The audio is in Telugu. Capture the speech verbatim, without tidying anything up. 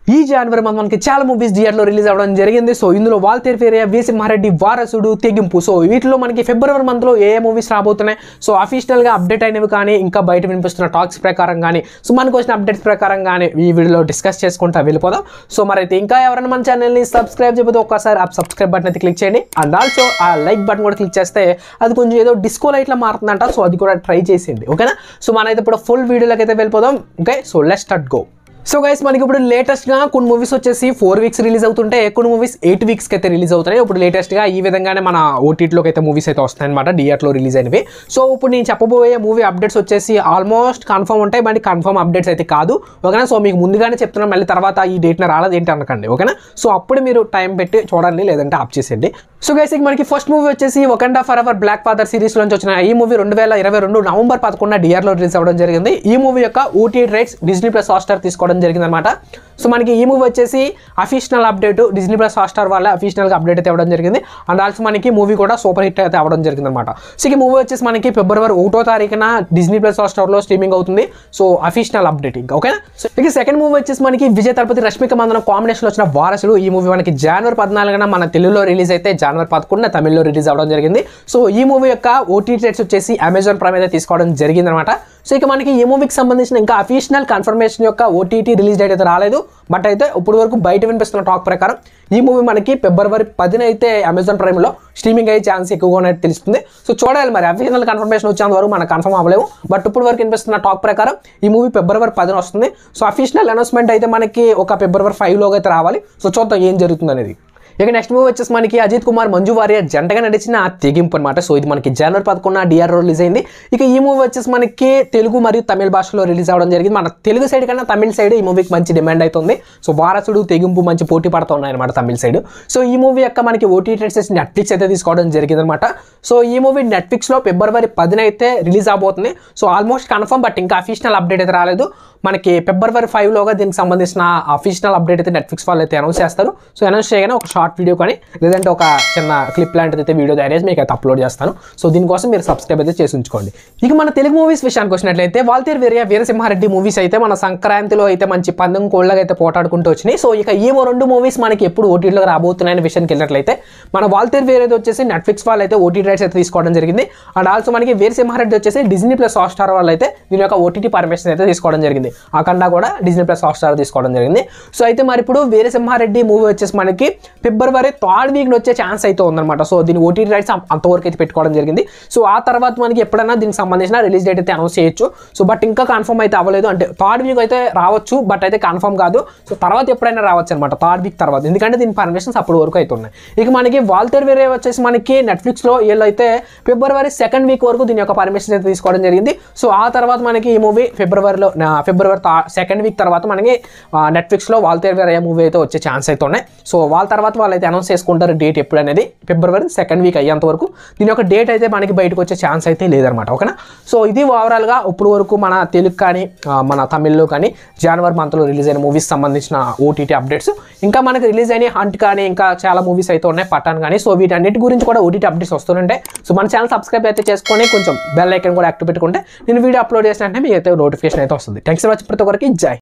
ఈ జనవరి మంత్ మనకి చాలా మూవీస్ థియేటర్లో రిలీజ్ అవ్వడం జరిగింది. సో ఇందులో వాల్తేరు వీరయ్య, వీరసింహారెడ్డి, వారసుడు, తెగింపు. సో వీటిలో మనకి ఫిబ్రవరి మంత్లో ఏ ఏ మూవీస్ రాబోతున్నాయి, సో అఫీషియల్గా అప్డేట్ అయినవి కానీ ఇంకా బయట వినిపిస్తున్న టాక్స్ ప్రకారం కానీ సో మనకు వచ్చిన అప్డేట్స్ ప్రకారం కానీ ఈ వీడియోలో డిస్కస్ చేసుకుంటా వెళ్ళిపోదాం. సో మరైతే ఇంకా ఎవరైనా మన ఛానల్ని సబ్స్క్రైబ్ చేయకపోతే ఒక్కసారి ఆ సబ్స్క్రైబ్ బటన్ అయితే క్లిక్ చేయండి. అండ్ ఆల్సో ఆ లైక్ బటన్ కూడా క్లిక్ చేస్తే అది కొంచెం ఏదో డిస్కో లైట్లా మారుతుందంట, సో అది కూడా ట్రై చేసేయండి. ఓకేనా, సో మనైతే ఇప్పుడు ఫుల్ వీడియోలోకి అయితే వెళ్ళిపోదాం. Okay, so let's start go. So guys మనకి ఇప్పుడు లేటెస్ట్గా కొన్ని మూవీస్ వచ్చేసి ఫోర్ వీక్స్ రిలీజ్ అవుతుంటే కొన్ని మూవీస్ ఎయిట్ వీక్స్కి అయితే రిలీజ్ అవుతున్నాయి. ఇప్పుడు లేటెస్ట్గా ఈ విధంగానే మన ఓటీటీలోకి అయితే మూవీస్ అయితే వస్తాయి అనమాట, థియేటర్లో రిలీజ్ అయినవి. సో ఇప్పుడు నేను చెప్పబోయే మూవీ అప్డేట్స్ వచ్చేసి ఆల్మోస్ట్ కన్ఫర్మ్ ఉంటాయి, మరి కన్ఫర్మ్ అప్డేట్స్ అయితే కాదు. ఓకేనా, సో మీకు ముందుగానే చెప్తున్నాను, మళ్ళీ తర్వాత ఈ డేట్న రాలేదు ఏంటి అనకండి. ఓకేనా, సో అప్పుడు మీరు టైం పెట్టి చూడండి, లేదంటే ఆప్ చేసేయండి. సో గైస్ మనకి ఫస్ట్ మూవీ వచ్చేసి వకండా for ever black father series నుంచి వచ్చిన ఈ మూవీ రెండు వేల ఇరవై రెండు నవంబర్ పదకొండున థియేటర్లో రిలీజ్ అవ్వడం జరిగింది. ఈ మూవీ యొక్క OTT rights Disney Plus Hotstar తీసుకోవడం జరిగింది అనమాట. సో మనకి ఈ మూవీ వచ్చేసి official update Disney Plus Hotstar వల్ల అఫీషనల్గా అప్డేట్ అయితే అవ్వడం జరిగింది. అండ్ ఆల్సో మనకి మూవీ కూడా సూపర్ హిట్ అయితే అవ్వడం జరిగింది అనమాట. సో ఈ మూవీ వచ్చేసి మనకి ఫిబ్రవరి ఒకటో తారీఖున డిజ్నీ ప్లస్ హాట్స్టార్లో స్ట్రీమింగ్ అవుతుంది. సో అఫీషనల్ అప్డేట్ ఇంకా. ఓకేనా, సో ఇక సెకండ్ మూవీ వచ్చేసి మనకి విజయ్ తలపతి, రష్మిక మందన కాంబినేషన్లో వచ్చిన వారసుడు. ఈ మూవీ మనకి జనవరి పద్నాలుగున మన తెలుగులో రిలీజ్ అయితే జనవరి పదకొండున తమిళ్లో రిలీజ్ అవ్వడం జరిగింది. సో ఈ మూవీ యొక్క ఓటీటీ రైట్స్ వచ్చేసి అమెజాన్ ప్రైమ్ అయితే తీసుకోవడం జరిగింది అనమాట. సో ఇక మనకి ఈ మూవీకి సంబంధించిన ఇంకా అఫీషనల్ కన్ఫర్మేషన్ యొక్క ఓటీటీ రిలీజ్ డేట్ అయితే రాలేదు. బట్ అయితే ఇప్పుడు వరకు బయట వినిపిస్తున్న టాక్ ప్రకారం ఈ మూవీ మనకి ఫిబ్రవరి పదిన అయితే అమెజాన్ ప్రైమ్లో స్ట్రీమింగ్ అయ్యే ఛాన్స్ ఎక్కువగా ఉన్నట్టు తెలుస్తుంది. సో చూడాలి, మరి అఫీషనల్ కన్ఫర్మేషన్ వచ్చేంత వరకు మనకు కన్ఫర్మ్ అవ్వలేము. బట్ ఇప్పుడు వరకు వినిపిస్తున్న టాక్ ప్రకారం ఈ మూవీ ఫిబ్రవరి పదిన వస్తుంది. సో అఫీషనల్ అనౌన్స్మెంట్ అయితే మనకి ఒక ఫిబ్రవరి ఫైవ్లోకి అయితే రావాలి. సో చూద్దాం ఏం జరుగుతుంది అనేది. ఇక నెక్స్ట్ మూవీ వచ్చేసి మనకి అజిత్ కుమార్, మంజు వారియర్ జంటగా నడిచిన తెగింపు అనమాట. సో ఇది మనకి జనవరి పదకొండున థియేటర్లో రిలీజ్ అయింది. ఇక ఈ మూవీ వచ్చేసి మనకి తెలుగు మరియు తమిళ భాషలో రిలీజ్ అవ్వడం జరిగింది. మన తెలుగు సైడ్ కన్నా తమిళ సైడ్ ఈ మూవీకి మంచి డిమాండ్ అవుతుంది. సో వారసుడు, తెగింపు మంచి పోటీ పడుతూ ఉన్నాయి అనమాట తమిళ సైడ్. సో ఈ మూవీ యొక్క మనకి ఓటీటీ రైట్స్ నెట్ఫ్లిక్స్ అయితే తీసుకోవడం జరిగింది అనమాట. సో ఈ మూవీ నెట్ఫ్లిక్స్లో ఫిబ్రవరి పదిన అయితే రిలీజ్ అవబోతుంది. సో ఆల్మోస్ట్ కన్ఫర్మ్, బట్ ఇంకా అఫీషనల్ అప్డేట్ అయితే రాలేదు. మనకి ఫిబ్రవరి ఫైవ్లోగా దీనికి సంబంధించిన అఫీషనల్ అప్డేట్ అయితే నెట్ఫ్లిక్స్ వాళ్ళు అయితే అనౌన్స్ చేస్తారు. సో అనౌన్స్ చేయగానే ఒక షార్ట్ వీడియో కానీ లేదంటే ఒక చిన్న క్లిప్ లాంటిది అయితే వీడియో తయారు చేసి మీకు అయితే అప్లోడ్ చేస్తాను. సో దీనికోసం మీరు సబ్స్క్రైబ్ అయితే చేసి ఉంచుకోండి. ఇక మన తెలుగు మూవీస్ విషయానికి వచ్చినట్లయితే వాల్తేరు వీరయ్య, వీరసింహారెడ్డి మూవీస్ అయితే మన సంక్రాంతిలో అయితే మంచి పందెం కోళ్ళగా అయితే పోటాడుకుంటూ వచ్చినాయి. సో ఇక ఈ రెండు మూవీస్ మనకి ఎప్పుడు ఓటీటీలో రాబోతున్నాయనే విషయానికి వెళ్ళినట్లయితే మన వాల్తేరు వీరయ్య వచ్చేసి నెట్ఫ్లిక్స్ వాళ్ళు అయితే ఓటీటీ రైట్స్ అయితే తీసుకోవడం జరిగింది. అండ్ ఆల్సో మనకి వీరసింహారెడ్డి వచ్చేసి డిజ్నీ ప్లస్ హాట్స్టార్ వాళ్ళు అయితే దీని యొక్క ఓటీటీ పర్మిషన్ అయితే తీసుకోవడం జరిగింది. అఖండ కూడా డిజ్నీ ప్లస్ హాట్స్టార్ తీసుకోవడం జరిగింది. సో అయితే మరి ఇప్పుడు వీరసింహారెడ్డి మూవీ వచ్చేసి మనకి ఫిబ్రవరి థర్డ్ వీక్ వచ్చే ఛాన్స్ అయితే ఉందన్నమాట. సో దీని ఓటీటీ రైట్స్ అంతవరకు అయితే పెట్టుకోవడం జరిగింది. సో ఆ తర్వాత మనకి ఎప్పుడైనా దీనికి సంబంధించిన రిలీజ్ డేట్ అయితే అనౌన్స్ చేయొచ్చు. సో బట్ ఇంకా కన్ఫర్మ్ అయితే అవ్వలేదు, అంటే థర్డ్ వీక్ అయితే రావచ్చు, బట్ అయితే కన్ఫర్మ్ కాదు. సో తర్వాత ఎప్పుడైనా రావచ్చు అనమాట, థర్డ్ వీక్ తర్వాత, ఎందుకంటే దీని పర్మిషన్స్ అప్పటి వరకు అయితే ఉన్నాయి. ఇక మనకి వాల్తేరు వీరయ్య వచ్చేసి మనకి నెట్ఫ్లిక్స్లో వీళ్ళు అయితే ఫిబ్రవరి సెకండ్ వీక్ వరకు దీని యొక్క పర్మిషన్ అయితే తీసుకోవడం జరిగింది. సో ఆ తర్వాత మనకి ఈ మూవీ ఫిబ్రవరిలో ఫిబ్రవరి సెకండ్ వీక్ తర్వాత మనకి నెట్ఫ్లిక్స్లో వాల్తేరు వీరయ్య మూవీ అయితే వచ్చే ఛాన్స్ అయితే ఉన్నాయి. సో వాళ్ళ తర్వాత వాళ్ళు అయితే అనౌన్స్ చేసుకుంటారు డేట్ ఎప్పుడు అనేది. ఫిబ్రవరి సెకండ్ వీక్ అయ్యేంత వరకు దీని యొక్క డేట్ అయితే మనకి బయటకు వచ్చే ఛాన్స్ అయితే లేదనమాట. ఓకేనా, సో ఇది ఓవరాల్గా ఇప్పుడు వరకు మన తెలుగు కానీ మన తమిళ్లో కానీ జనవరి మంత్లో రిలీజ్ అయిన మూవీస్ సంబంధించిన ఓటీటీ అప్డేట్స్. ఇంకా మనకి రిలీజ్ అయిన హంట్ కానీ ఇంకా చాలా మూవీస్ అయితే ఉన్నాయి, పఠాన్ కానీ. సో వీటన్నిటి గురించి కూడా ఓటీటీ అప్డేట్స్ వస్తుంటాయి. సో మన ఛానల్ సబ్స్క్రైబ్ అయితే చేసుకొని కొంచెం బెల్ ఐకాన్ కూడా యాక్టివ్ పెట్టుకుంటే నేను వీడియో అప్లోడ్ చేసినట్టే మీకు అయితే నోటిఫికేషన్ అయితే వస్తుంది. థ్యాంక్స్ ఫర్ వాచింగ్, ప్రతి ఒక్కరికి జై.